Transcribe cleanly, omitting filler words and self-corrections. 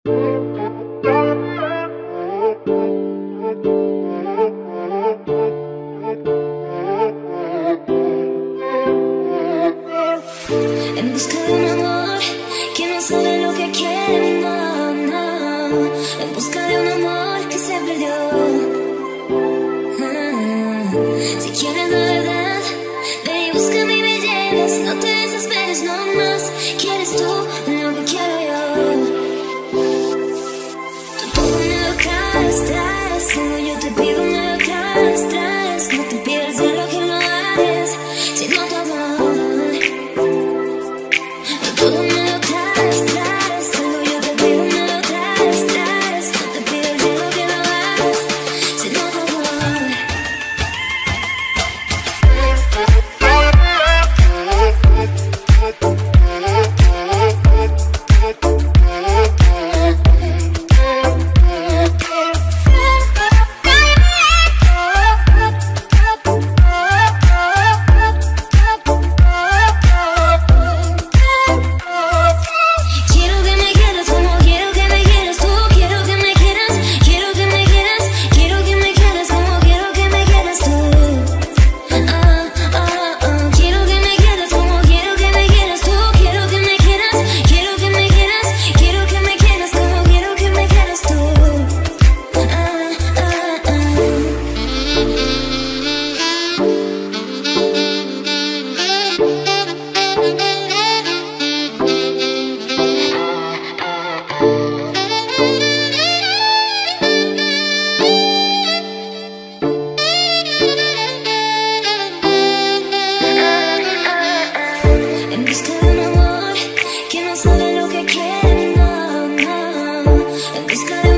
En busca de un amor que no sabe lo que quiere, no, no. En busca de un amor que se perdió. Si quieres la verdad, ve y búscame y me llevas. No te desesperes, no más. ¿Quieres tú lo que quiero yo? Tú todo me lo traes. Solo yo te pido me lo traes. No te pierdas de lo que no haces, sino tu amor. Todo me lo traes, solo yo te pido me lo traes. No te pido el cielo que lo hagas, sino tu amor. En busca de un amor que no sabe lo que quiere, no, no. En busca de